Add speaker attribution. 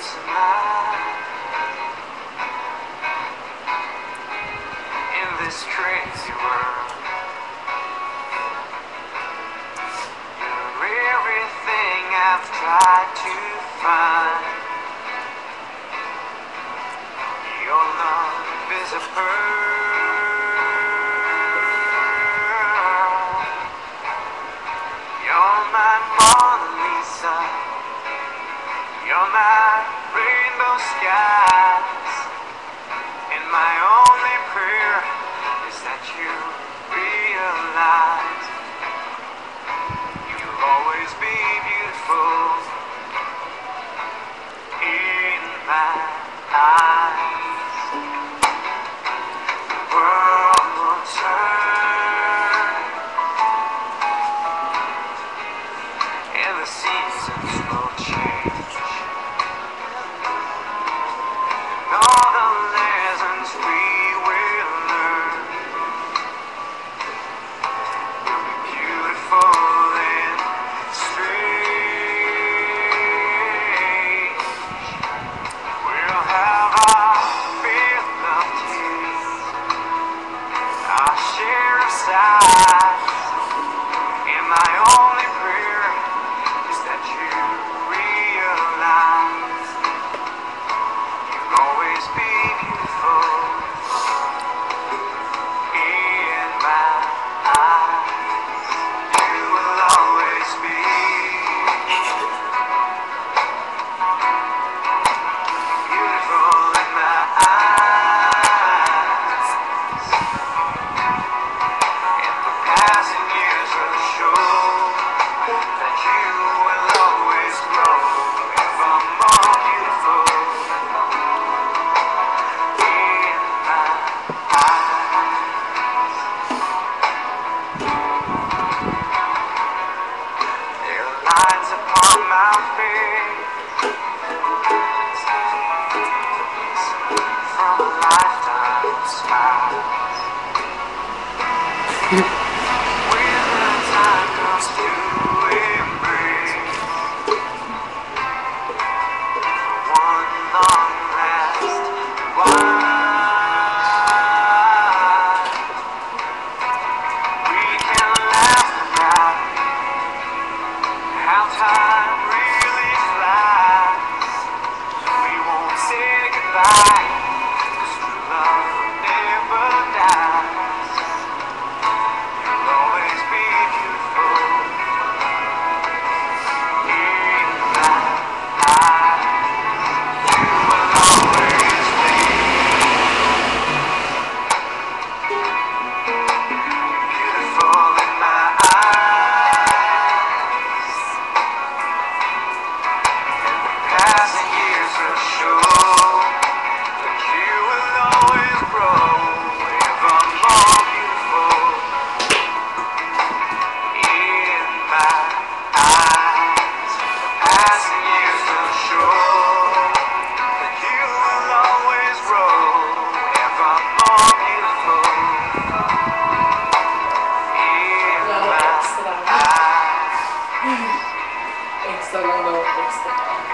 Speaker 1: tonight in this crazy world. You're everything I've tried to find. Your love is a pearl. You're my Mona Lisa. You're my rainbow skies. And my only prayer is that you realize you'll always be beautiful in my eyes. The world will turn and the seasons will change. All the lessons we will learn will be beautiful and strange. We'll have our fill of tears, our share of sighs, and my only prayer is that you realize you'll always be beautiful in my eyes. You will always be beautiful in my eyes. And the passing years will show that you will always grow ever more beautiful in my eyes. There are lines upon my face from a lifetime's past. When the time comes to embrace one long last while, we can laugh about how time really flies. We won't say goodbye, 'cause true love never dies. You'll always be beautiful in my eyes. You will always be beautiful in my eyes. Passing years will show that you will always grow ever more beautiful in my eyes. Passing years will show that you will always grow ever more beautiful in my eyes.
Speaker 2: Extra lang daw, extra.